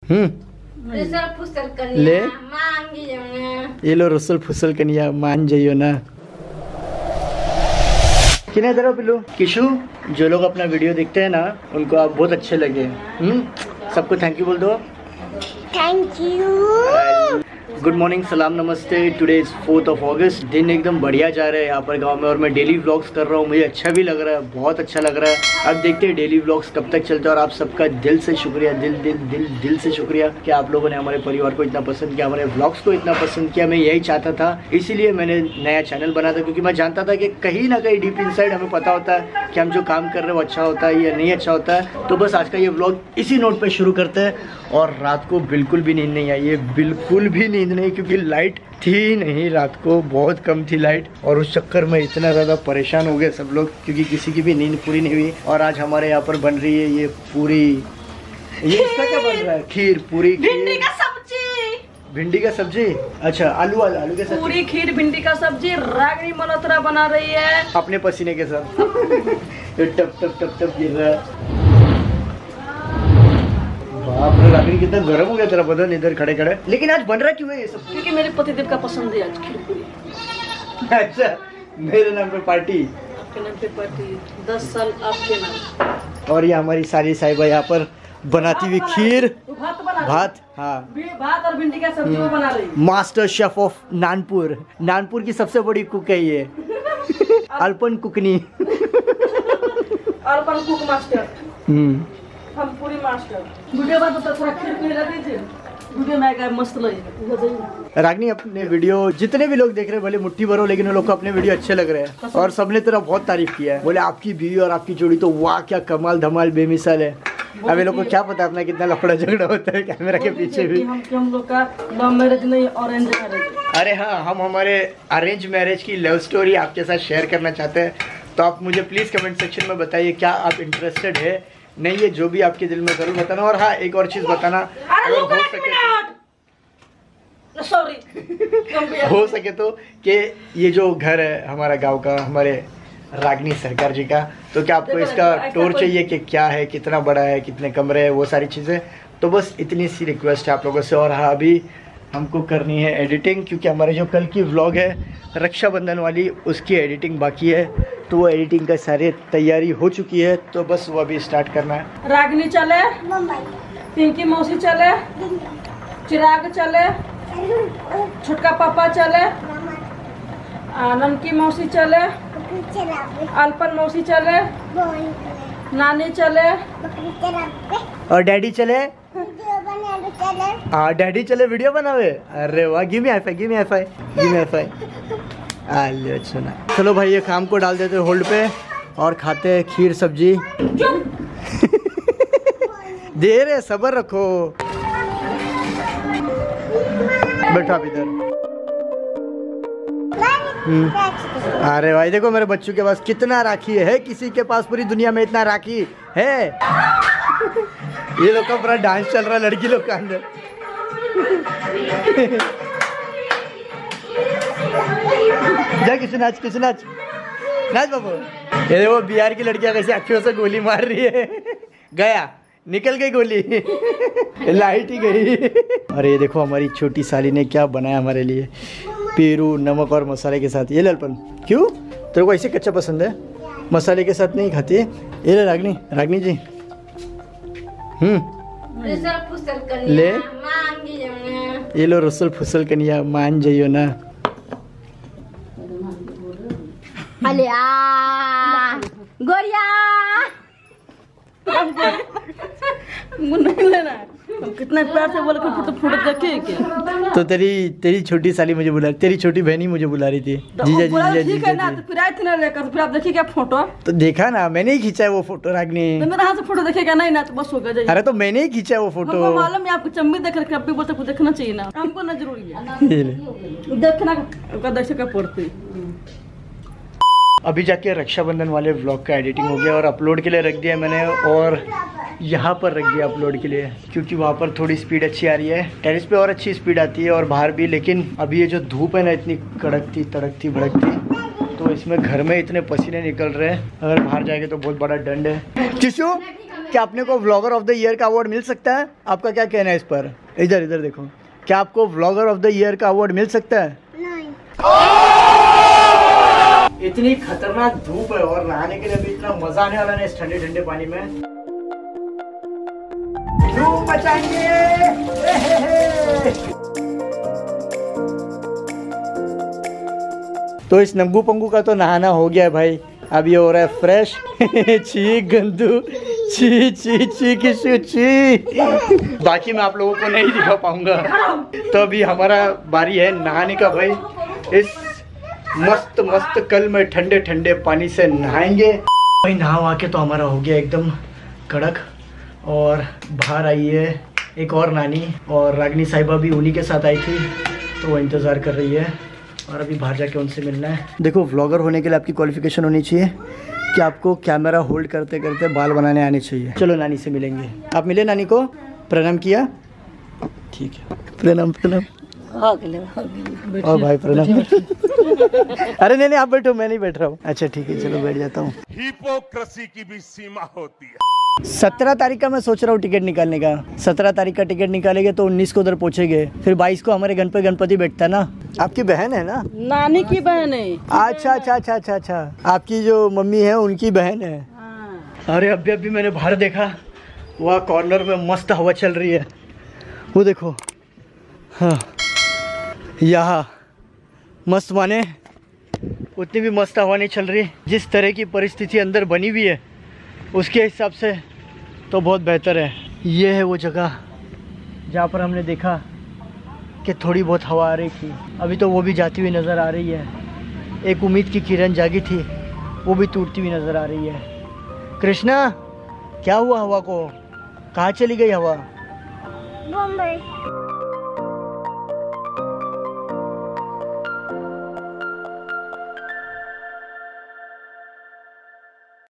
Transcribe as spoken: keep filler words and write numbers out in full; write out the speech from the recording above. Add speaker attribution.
Speaker 1: हम्म
Speaker 2: ले
Speaker 1: ये लो रसल फुसल कनिया मान जाइयो ना। किने इधर पिल्लू किशु, जो लोग अपना वीडियो देखते हैं ना उनको आप बहुत अच्छे लगे। हम्म सबको थैंक यू बोल दो।
Speaker 2: Thank you.
Speaker 1: गुड मॉर्निंग, सलाम नमस्ते। Today is fourth of August. दिन एकदम बढ़िया जा रहा है यहाँ पर गांव में और मैं डेली व्लॉग्स कर रहा हूँ। मुझे अच्छा भी लग रहा है, बहुत अच्छा लग रहा है। अब देखते हैं डेली व्लॉग्स कब तक चलते हैं और आप सबका दिल से शुक्रिया, दिल दिल दिल दिल से शुक्रिया कि आप लोगों ने हमारे परिवार को इतना पसंद किया, हमारे व्लॉग्स को इतना पसंद किया। मैं यही चाहता था, इसीलिए मैंने नया चैनल बना था, क्योंकि मैं जानता था कि कहीं ना कहीं डीप इनसाइड हमें पता होता है कि हम जो काम कर रहे हैं वो अच्छा होता है या नहीं अच्छा होता है। तो बस आज का ये व्लॉग इसी नोट पर शुरू करते हैं। और रात को बिल्कुल भी नींद नहीं आई है, बिल्कुल भी नींद नहीं, क्योंकि लाइट थी नहीं, रात को बहुत कम थी लाइट। और उस चक्कर में इतना ज़्यादा परेशान हो गए सब लोग, क्योंकि किसी की भी नींद पूरी नहीं हुई। और आज हमारे यहाँ पर बन रही है ये पूरी, ये इसका क्या बन रहा है? खीर, पूरी
Speaker 3: भिंडी का सब्जी।
Speaker 1: भिंडी का सब्जी? अच्छा, आलू आलू के साथ
Speaker 3: पूरी खीर भिंडी का सब्जी रागनी मल्होत्रा बना रही है
Speaker 1: अपने पसीने के साथ। टप टप टप टप गिर रहा है। बाप रे, रागनी कितना गर्म हो गया तेरा बदन इधर खड़े खड़े। लेकिन आज बन रहा क्यों है ये सब?
Speaker 3: क्योंकि मेरे पतिदेव का पसंद है आज खीर पूरी।
Speaker 1: अच्छा, मेरे नाम पे पार्टी।
Speaker 3: आपके नाम पे पार्टी, दस साल आपके नाम।
Speaker 1: और ये हमारी सारी साहिबा यहाँ पर बनाती हुई खीर,
Speaker 3: भात बना
Speaker 1: भात, हाँ
Speaker 3: भात और भिंडी का सब्जी वो बना रही है।
Speaker 1: Master chef of Nanpur, Nanpur की सबसे बड़ी कुक है ये। अल्पन कुकनी।
Speaker 3: Alapan cook master.
Speaker 1: हम्म
Speaker 3: हम पूरी मास्टर। वीडियो बाद तो थोड़ा खीर पी रहे थे, वीडियो में आएगा मस्त लगे।
Speaker 1: रागनी, अपने वीडियो जितने भी लोग देख रहे हैं भले मुट्ठी भरो, लेकिन उन लोग को अपने वीडियो अच्छे लग रहे हैं। और सबने तेरा बहुत तारीफ किया है, बोले आपकी बीवी और आपकी जोड़ी तो वाह क्या कमाल धमाल बेमिसाल है। अब ये लोग को क्या पता अपना कितना लफड़ा झगड़ा होता है कैमरा के पीछे भी।
Speaker 3: हम हम लोग का लव मैरिज नहीं, अरेंज मैरिज।
Speaker 1: अरे हाँ, हम हमारे अरेंज मैरिज की लव स्टोरी आपके साथ शेयर करना चाहते हैं। तो आप मुझे प्लीज कमेंट सेक्शन में बताइए क्या आप इंटरेस्टेड है, नहीं है जो भी आपके दिल में जरूर बताना। और हाँ, एक और चीज बताना, अगर हो सके तो
Speaker 3: सॉरी
Speaker 1: हो सके तो कि ये जो घर है हमारा गांव का, हमारे रागनी सरकार जी का, तो क्या आपको इसका टूर चाहिए कि क्या है, कितना बड़ा है, कितने कमरे हैं, वो सारी चीज़ें। तो बस इतनी सी रिक्वेस्ट है आप लोगों से। और हाँ, अभी हमको करनी है एडिटिंग, क्योंकि हमारे जो कल की व्लॉग है रक्षाबंधन वाली, उसकी एडिटिंग बाकी है। तो वो एडिटिंग का सारी तैयारी हो चुकी है, तो बस वो अभी स्टार्ट करना है।
Speaker 3: रागनी चले, पिंकी मौसी चले, चिराग चले, छोटका पापा चले, आनंद की मौसी चले, अल्पन मौसी चले, नानी चले,
Speaker 1: और डैडी चले। हाँ, डैडी चले वीडियो बनावे। अरे वाह, give me high five, give me high five, give me high five. आले सुना। चलो भाई, ये काम को डाल देते होल्ड पे और खाते हैं खीर सब्जी। दे रहे, सब्र रखो। बैठो आप इधर। अरे भाई देखो मेरे बच्चों के पास कितना राखी है, किसी के पास पूरी दुनिया में इतना राखी है। ये लोग का पूरा डांस चल रहा है लड़की लोग का अंदर। जा किसी नाच, किसी नाच, नाच बाबू। ये देखो बिहार की लड़कियां कैसे अखियों से गोली मार रही है। गया, निकल गई गोली। लाइट ही गई। अरे ये देखो हमारी छोटी साली ने क्या बनाया हमारे लिए, पेरू नमक और मसाले के साथ। ये ललपन क्यों तेरे को ऐसे कच्चा पसंद है, मसाले के साथ नहीं खाती है? ये ले रागनी, रागनी जी। हम्म ले ये लो रसल फुसल कनिया मान जाइयो ना।
Speaker 2: गोरिया
Speaker 3: नहीं लेना है। हम कितना प्यार से बोले फोटो फोटो देखे के।
Speaker 1: तो तेरी तेरी छोटी साली मुझे बुला, तेरी छोटी बहनी मुझे बुला रही थी। जीजा जीजा जीजा
Speaker 3: ठीक है ना, तो फिर आए थे ना लेकर, फिर आप देखिए क्या फोटो।
Speaker 1: तो देखा ना, मैंने ही खींचा है वो फोटो रागनी।
Speaker 3: तो मेरे हाथ से फोटो देखेगा नहीं ना, तो बस हो गया।
Speaker 1: अरे तो मैंने ही खींचा है वो फोटो।
Speaker 3: हमको मालूम है आपको चम्मी देख रखे, अब भी बोलते को देखना चाहिए ना, हमको ना जरूरी है देखना का दर्शक का पड़ती।
Speaker 1: अभी जाके रक्षाबंधन वाले व्लॉग का एडिटिंग हो गया और अपलोड के लिए रख दिया मैंने, और यहाँ पर रख दिया अपलोड के लिए, क्योंकि वहाँ पर थोड़ी स्पीड अच्छी आ रही है। टेरेस पे और अच्छी स्पीड आती है और बाहर भी, लेकिन अभी ये जो धूप है ना इतनी कड़कती तड़कती भड़कती, तो इसमें घर में इतने पसीने निकल रहे हैं, अगर बाहर जाएंगे तो बहुत बड़ा दंड है। किशु क्या अपने को व्लॉगर ऑफ द ईयर का अवार्ड मिल सकता है? आपका क्या कहना है इस पर? इधर इधर देखो, क्या आपको व्लॉगर ऑफ द ईयर का अवार्ड मिल सकता है?
Speaker 2: नहीं।
Speaker 1: इतनी खतरनाक धूप है और नहाने के लिए भी इतना मजा आने वाला है इस ठंडे ठंडे पानी में। धूप बचाएंगे। तो इस नंगू पंगू का तो नहाना हो गया है भाई, अब ये हो रहा है फ्रेश। छी गंदू, छी छी छी किसी छी। बाकी मैं आप लोगों को नहीं दिखा पाऊंगा। तो अभी हमारा बारी है नहाने का भाई। इस मस्त मस्त कल में ठंडे ठंडे पानी से नहाएंगे भाई। नहा वहा के तो हमारा हो गया एकदम कड़क। और बाहर आई है एक और नानी, और रागनी साहिबा भी उन्हीं के साथ आई थी, तो वो इंतज़ार कर रही है और अभी बाहर जाके उनसे मिलना है। देखो, व्लॉगर होने के लिए आपकी क्वालिफिकेशन होनी चाहिए कि आपको कैमरा होल्ड करते करते बाल बनाने आने चाहिए। चलो नानी से मिलेंगे। आप मिले नानी को? प्रणाम किया? ठीक है, प्रणाम प्रणाम। और भाई प्रणाम। अरे नहीं नहीं आप बैठो, मैं नहीं बैठ रहा हूँ। अच्छा ठीक है, चलो बैठ जाता हूँ।
Speaker 4: हिपोक्रेसी की भी सीमा होती है।
Speaker 1: सत्रह तारीख का मैं सोच रहा हूँ टिकट निकालने का। सत्रह तारीख का टिकट निकालेंगे तो उन्नीस को उधर पहुँचेंगे, फिर बाईस को हमारे घर पे गणपति बैठता है ना। आपकी बहन है ना?
Speaker 3: नानी की बहन है।
Speaker 1: अच्छा अच्छा अच्छा अच्छा अच्छा, आपकी जो मम्मी है उनकी बहन है।
Speaker 3: हाँ।
Speaker 1: अरे अभी अभी मैंने बाहर देखा, वहाँ कॉर्नर में मस्त हवा चल रही है, वो देखो। हाँ, यहाँ मस्त माने उतनी भी मस्त हवा नहीं चल रही। जिस तरह की परिस्थिति अंदर बनी हुई है उसके हिसाब से तो बहुत बेहतर है। ये है वो जगह जहाँ पर हमने देखा कि थोड़ी बहुत हवा आ रही थी, अभी तो वो भी जाती हुई नज़र आ रही है। एक उम्मीद की किरण जागी थी, वो भी टूटती हुई नज़र आ रही है। कृष्णा, क्या हुआ हवा को? कहाँ चली गई हवा?
Speaker 2: बॉम्बे।